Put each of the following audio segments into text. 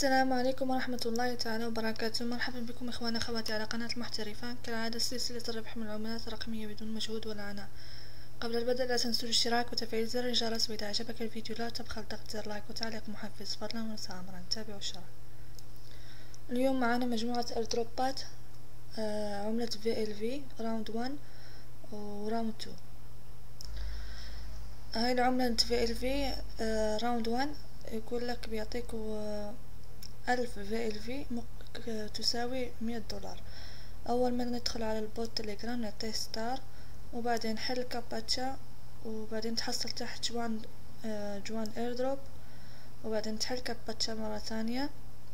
السلام عليكم ورحمة الله تعالى وبركاته. مرحبا بكم إخوانا أخواتي على قناة المحترفة، كالعادة سلسلة الربح من العملات الرقمية بدون مجهود ولا عناء. قبل البدء لا تنسوا الاشتراك وتفعيل زر الجرس، وإذا عجبك الفيديو لا تبخل ضغط زر لايك وتعليق محفز فضلا وليس أمرا. تابعوا الشرح. اليوم معنا مجموعة ايردروبات عملة VLV راوند 1 وراوند 2. هاي العملة VLV راوند 1 يقول لك بيعطيكوا 1000 VLV تساوي $100. أول ما ندخل على البوت تليجرام نعطيه ستار، وبعدين حل كابتشا، وبعدين تحصل تحت جوان ايردروب، وبعدين تحل كابتشا مرة ثانية.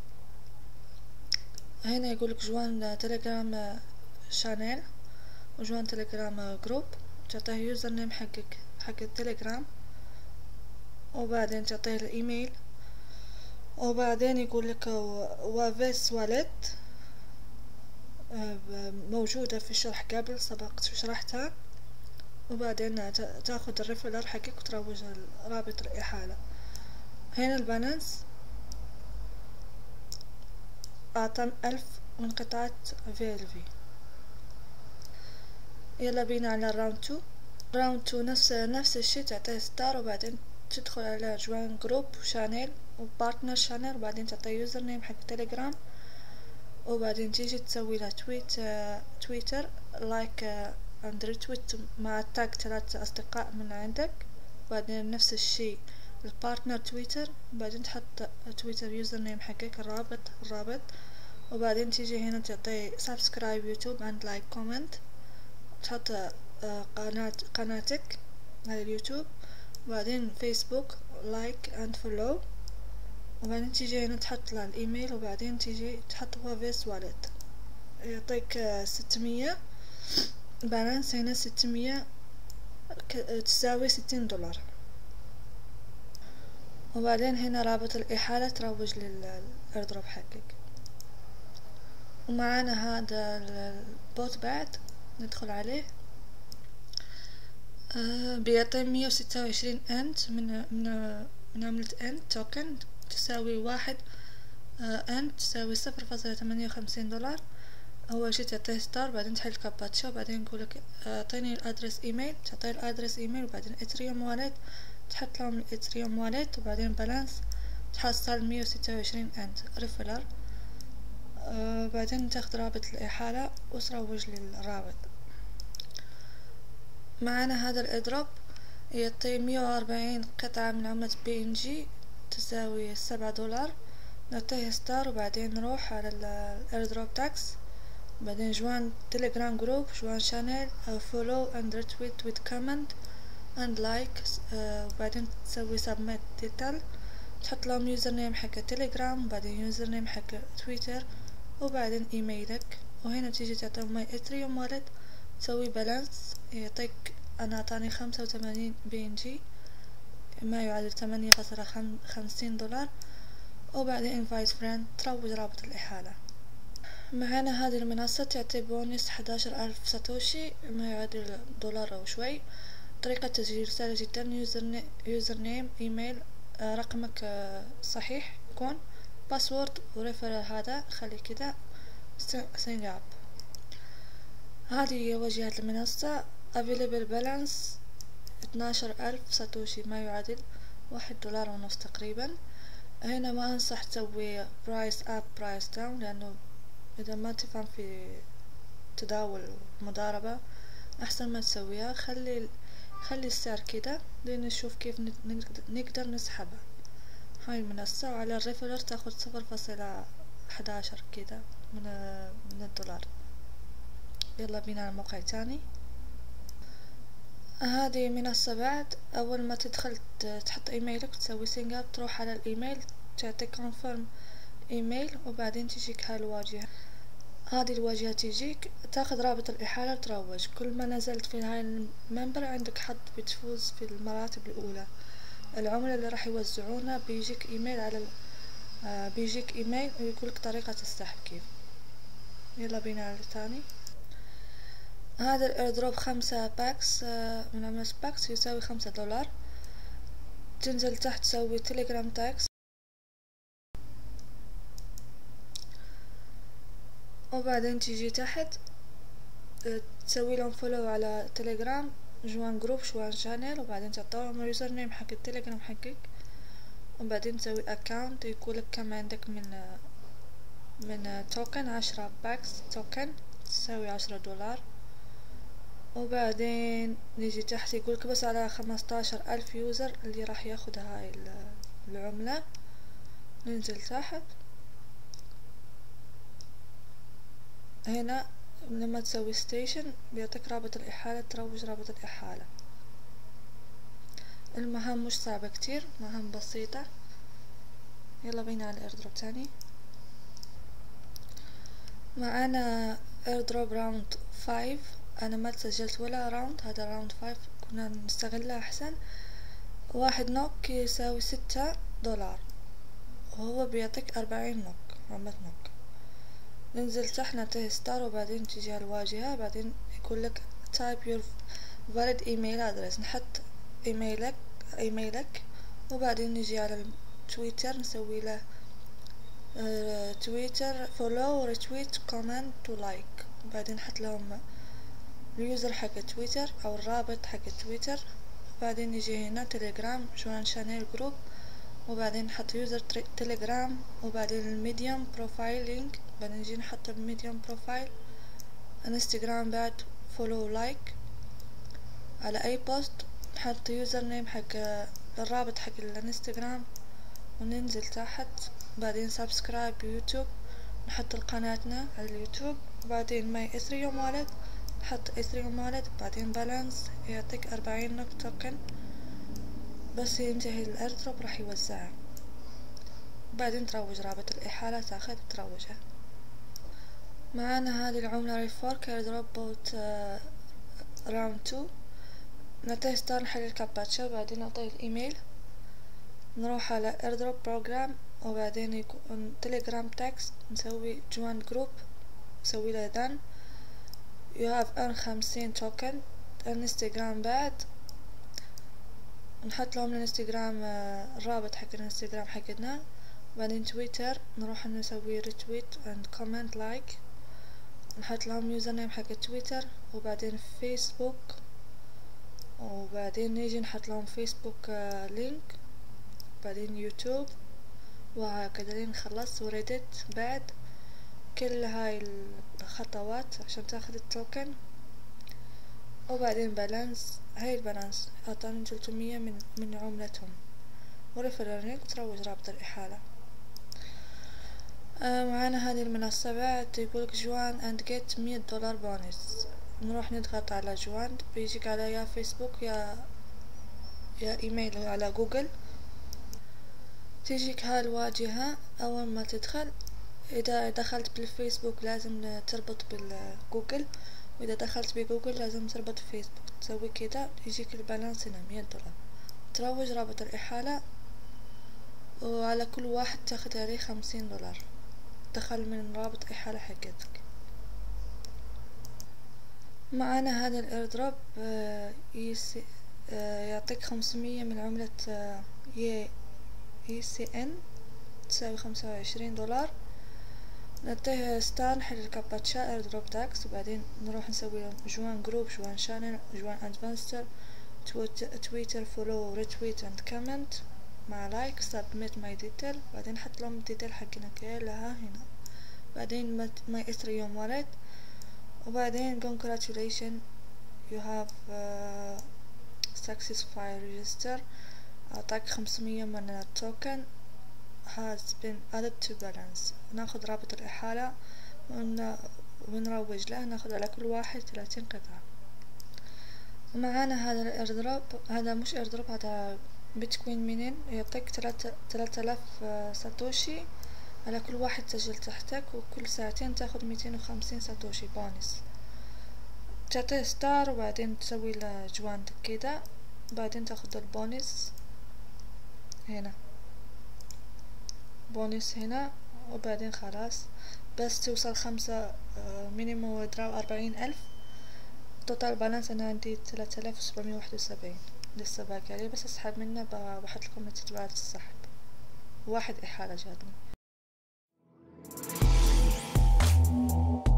هنا يقولك جوان تليجرام شانيل وجوان تليجرام جروب، تعطيه يوزر نيم حقك حق التليجرام، وبعدين تعطيه الايميل، وبعدين يقول لك وافيس والت موجودة في الشرح قبل سبق شرحتها، وبعدين تاخذ الريفلر حقك وتروج رابط الإحالة. هنا البالانس أعطى 1000 من قطعة VLV. يلا بينا على الراوند 2. راوند 2 نفس الشي، تعطيه ستار، وبعدين تدخل على جوان جروب وشانيل وبارتنر شانيل، وبعدين تعطيه يوزر نيم حق تليجرام، وبعدين تيجي تسوي له تويتر لايك اند ريتويت مع تاج 3 أصدقاء من عندك، وبعدين نفس الشي البارتنر تويتر، وبعدين تحط تويتر يوزر نيم حقك الرابط، وبعدين تيجي هنا تعطي سبسكرايب يوتيوب اند لايك كومنت، تحط قناتك على اليوتيوب، وبعدين فيسبوك لايك اند فولو، وبعدين تيجي هنا تحط له الايميل، وبعدين تيجي تحط وافيس والت. يعطيك 600 بالانس. هنا 600 تساوي $60. وبعدين هنا رابط الإحالة تروج للإيردروب حقك. ومعانا هذا البوت بعد ندخل عليه، بيعطي 126 انت من عملة انت توكن تساوي 1 انت تساوي $0.58. اول شي تعطيه ستار، بعدين تحل كابتشا، وبعدين يقولك اعطيني الادرس ايميل، تعطيه الادرس ايميل، وبعدين اتريوم والت، تحط لهم الاتريوم والت، وبعدين بالانس تحصل 126 انت ريفلر. بعدين تاخد رابط الإحالة وتروج للرابط. معنا هذا الايردروب يعطي 140 قطعة من عملة PNG تساوي $7. نعطيه ستار، وبعدين نروح على الايردروب تاكس، بعدين جوان تليجرام جروب، جوان شانيل، فولو اند ريتويت ويت كومنت اند لايك، وبعدين تسوي سبميت ديتيل، تحط لهم يوزر نيم حق تليجرام، وبعدين يوزر نيم حق تويتر، وبعدين ايميلك، وهنا تيجي تعطيهم ماي اتريوم والت، تسوي بالانس يعطيك انا اعطاني 85 PNG ما يعادل $8.50. وبعدين انفايت فريند تروج رابط الإحالة. معانا هذه المنصة تعطي بونس 11,000 ساتوشي ما يعادل $1 أو شوي. طريقة تسجيل سهلة جدا، يوزر نيم ايميل، رقمك صحيح يكون، باسورد، وريفرال هذا خلي كده سينج اب. هذه هي واجهة المنصة. available balance 12,000 ساتوشي ما يعادل $1.50 تقريبا. هنا ما انصح تسوي برايس اب برايس داون، لانه اذا ما تفهم في تداول ومضاربة احسن ما تسويها. خلي السعر كده لين نشوف كيف نقدر نسحبها. هاي المنصة، وعلى الريفلر تاخد 0.11 كده من $1. يلا بينا على موقع تاني. هذه منصة بعد، اول ما تدخل تحط ايميلك تسوي سينج اب، تروح على الايميل تعطي كونفيرم ايميل، وبعدين تجيك هاي الواجهة. هذه الواجهة تجيك تاخذ رابط الإحالة وتروج. كل ما نزلت في هاي المنبر عندك حظ بتفوز في المراتب الأولى. العملة اللي راح يوزعونها بيجيك ايميل على بيجيك ايميل ويقولك طريقة السحب كيف. يلا بينا على الثاني. هذا الايردروب 5 باكس من عملة باكس يساوي $5. تنزل تحت تسوي تليجرام تاكس، وبعدين تيجي تحت تسوي لهم فولو على تليجرام، جوان جروب، جوان شانل، وبعدين تعطيهم اليوزر نيم حق التليجرام حقك، وبعدين تسوي اكاونت يقولك كم عندك من توكن، 10 باكس توكن تساوي $10. وبعدين نيجي تحت يقولك بس على 15,000 يوزر اللي راح ياخد هاي العملة. ننزل تحت هنا لما تسوي ستيشن بيعطيك رابط الإحالة، تروج رابط الإحالة. المهام مش صعبة كتير، مهام بسيطة. يلا بينا على الايردروب تاني. معانا ايردروب راوند 5. انا ما سجلت ولا راوند، هذا راوند 5 كنا نستغله احسن. 1 نوك يساوي $6، وهو بيعطيك 40 نوك، عملة نوك. ننزل تحت نعطيه ستار، وبعدين تجي على الواجهة، بعدين يقولك type your valid email address، نحط ايميلك، وبعدين نجي على التويتر نسوي له تويتر فولو ريتويت كومنت تو لايك، وبعدين نحط لهم اليوزر حق تويتر او الرابط حق تويتر. وبعدين نجي هنا تليجرام جوان شانيل جروب، وبعدين نحط يوزر تليجرام، وبعدين الميديوم بروفايل لينك، بعدين نجي نحط الميديوم بروفايل. انستغرام بعد فولو لايك على اي بوست، نحط يوزر نيم حق الرابط حق الانستغرام، وننزل تحت. بعدين سبسكرايب يوتيوب، نحط قناتنا على اليوتيوب. بعدين ماي اثريوم والت، نحط اثريوم والت. بعدين بالانس يعطيك 40 نوك توكن، بس ينتهي الايردروب راح يوزعها. بعدين تروج رابط الإحالة، تاخذ تروجها. معانا هذه العملة ريفورك ايردروب بوت راوند 2. نعطيه ستار نحل الكابتشا، بعدين نعطيه الايميل، نروح على ايردروب بروجرام، وبعدين يكون تليجرام تكست، نسوي جوان جروب، نسوي له دان. you have earned 50 توكن. انستغرام بعد نحط لهم الانستغرام الرابط حق الانستغرام حقنا. بعدين تويتر نروح نسوي ريتويت اند كومنت لايك، نحط لهم يوزر نيم حق تويتر. وبعدين فيسبوك، وبعدين نيجي نحط لهم فيسبوك لينك، بعدين يوتيوب، وهكذا لين خلصت. وريدت بعد كل هاي الخطوات عشان تاخذ التوكن. وبعدين بالانس، هاي البالانس اعطاني 300 من عملتهم. وريفرال لينك تروج رابط الإحالة. معانا هذه المنصة بعد يقولك جوان اند جيت $100 بونس. نروح نضغط على جوان، بيجيك على يا فيسبوك يا ايميل على جوجل. تيجيك هاي الواجهة اول ما تدخل. اذا دخلت بالفيسبوك لازم تربط بالجوجل، واذا دخلت بجوجل لازم تربط فيسبوك. تسوي كده يجيك البالانس هنا $100. تروج رابط الإحالة، وعلى كل واحد تاخد عليه $50. دخل من رابط إحالة حقتك. معانا هذا الايردروب يعطيك 500 من عملة ECN تساوي $25. نعطيه ستار نحل الكابتشا ايردروب تاكس، وبعدين نروح نسوي جوان جروب، جوان شانل، جوان ادفانستر، تويتر فولو ريتويت اند كومنت مع لايك، سبميت ماي ديتيل. بعدين نحط لهم الديتيل حقنا كلها هنا. بعدين ماي اثريوم والت، وبعدين congratulation you have successfully register. اعطاك 500 من التوكن has been added to balance. ناخذ رابط الإحالة ونروج له، ناخذ على كل واحد 30 قطعة. معانا هذا الايردروب، هذا مش ايردروب، هذا بيتكوين مينين، يعطيك 3000 ساتوشي على كل واحد تسجل تحتك، وكل ساعتين تاخد 250 ساتوشي بونس. تعطيه ستار، وبعدين تسوي له جوان كده، بعدين تاخد البونس هنا، بونس هنا. وبعدين خلاص بس توصل 5 مينيموم ودراو 40,000. توتال بالانس انا عندي 3771. لسه باقي عليه بس اسحب منه، بحط لكم تتبعات السحب. 1 إحالة جاتني.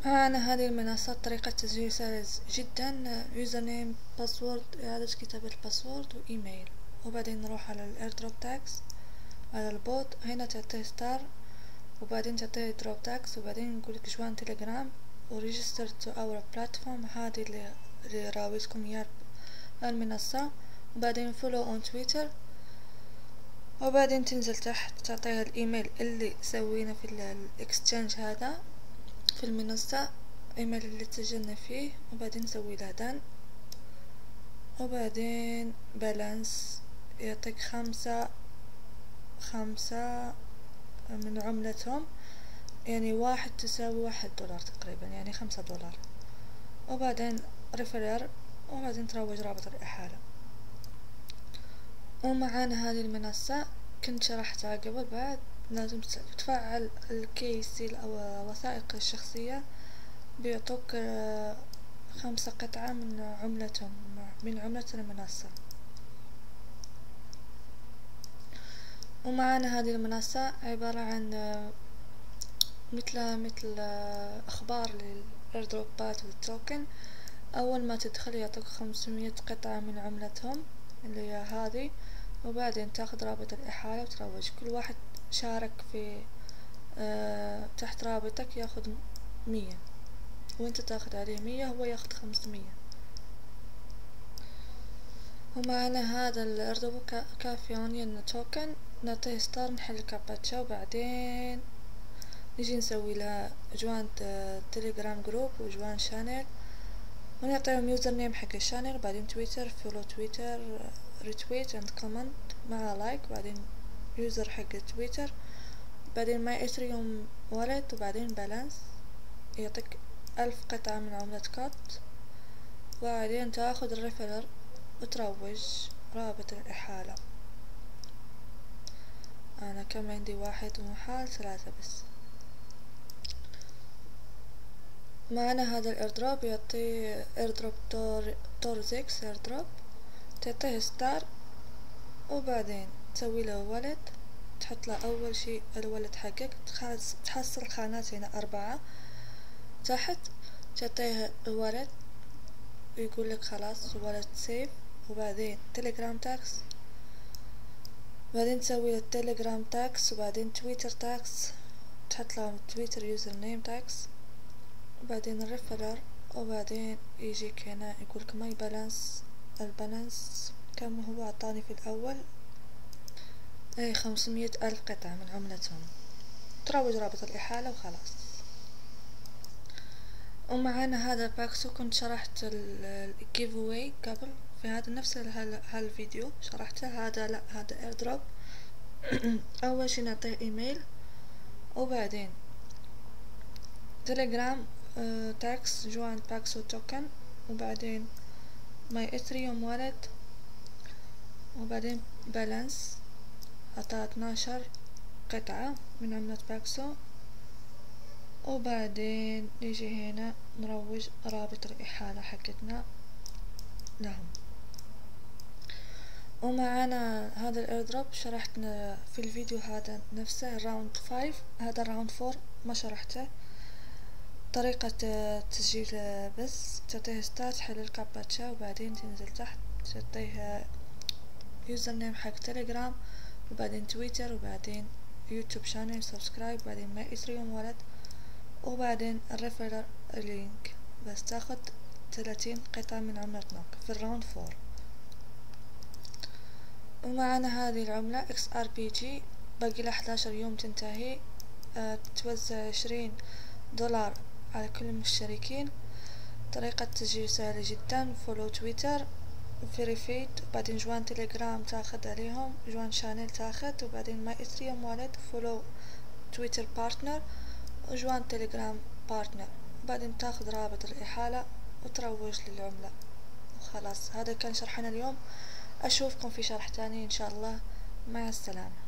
معنا هذه المنصات طريقة تسجيل سهلة جدا، يوزر نيم، باسورد، إعادة كتابة الباسورد وإيميل. وبعدين نروح على الايردروب تاكس، على البوت، هنا تعطيه ستار وبعدين تعطيه دروب تاكس وبعدين نقولك جوان تليجرام وريجستر تو اور بلاتفورم. هذه اللي راويتكم اياه المنصة. وبعدين فولو اون تويتر، وبعدين تنزل تحت تعطيها الايميل اللي سوينا في الاكستشينج هذا في المنصة، ايميل اللي تسجلنا فيه، وبعدين نسوي له دان. وبعدين بالانس يعطيك خمسة من عملتهم، يعني 1 تساوي $1 تقريبا، يعني $5. وبعدين ريفرر، وبعدين تروج رابط الإحالة. ومعانا هذه المنصة كنت شرحتها قبل، بعد لازم تفعل الكيسي أو وثائق الشخصية، بيعطوك 5 قطعة من عملتهم، من عملة المنصة. ومعانا هذه المنصة عبارة عن مثل أخبار للإيردروبات والتوكن. أول ما تدخل يعطوك 500 قطعة من عملتهم اللي هي هذه، وبعدين تاخذ رابط الإحالة وتروج. كل واحد شارك في تحت رابطك ياخذ 100، وانت تاخذ عليه 100، هو ياخذ 500. ومعنا هذا الإيردروب كافي اونيون توكن، نعطيه ستار، نحل الكابتشا، وبعدين نجي نسوي لها جوان تليجرام جروب وجوان شانل، ونعطيهم يوزر نيم حق الشانل، وبعدين تويتر، فولو تويتر، ريتويت اند كومنت مع لايك، وبعدين يوزر حق تويتر، بعدين ماي اثريوم والت، وبعدين بالانس يعطيك 1000 قطعة من عملة كات، وبعدين تاخذ الريفرر وتروج رابط الإحالة. أنا كم عندي 1 محال 3 بس. معنا هذا الايردروب يعطي ايردروب تورزيكس ايردروب، تعطيه ستار، وبعدين تسوي له ولد، تحط له أول شي الولد حقك، تحصل خانات هنا 4 تحت، تعطيه الولد ويقول لك خلاص ولد سيف. وبعدين تليجرام تاكس، بعدين تسوي له تليجرام تاكس، وبعدين تويتر تاكس، تحط له تويتر يوزر نيم تاكس، وبعدين الريفرر، وبعدين يجيك هنا يقولك ماي بالانس. البالانس كم هو؟ عطاني في الأول 500 ألف قطعة من عملتهم. تروج رابط الإحالة وخلاص. ومعانا هذا باكسو، كنت شرحت الجيف اواي قبل في هذا نفس هالفيديو شرحته. هذا لا، هذا ايردروب. أول شي نعطيه ايميل، وبعدين تليجرام تاكس جوان باكسو توكن، وبعدين ماي اثريوم والت، وبعدين بالانس عطاه 12 قطعة من عملة باكسو، وبعدين نيجي هنا نروج رابط الإحالة حقتنا لهم. ومعانا هذا الايردروب شرحتنا في الفيديو هذا نفسه راوند 5. هذا راوند 4 ما شرحته. طريقة تسجيل بس تعطيه ستارت، حل الكابتشا، وبعدين تنزل تحت تعطيه يوزر نيم حق تليجرام، وبعدين تويتر، وبعدين يوتيوب شانل، سبسكرايب، وبعدين ماي اثريوم والت، وبعدين الريفرر لينك. بس تاخد 30 قطعة من عملتنا في الراوند 4. ومعنا هذه العملة XRPG، باقي لها 11 يوم تنتهي. توزع $20 على كل المشتركين. طريقة تسجيل سهلة جدا، فولو تويتر، فيريفيد، وبعدين جوان تليجرام تاخد عليهم، جوان شانل تاخد، وبعدين ماي اثريوم والت، فولو تويتر بارتنر، وجوان تليجرام بارتنر، وبعدين تاخد رابط الإحالة وتروج للعملة وخلاص. هذا كان شرحنا اليوم، أشوفكم في شرح تاني إن شاء الله. مع السلامة.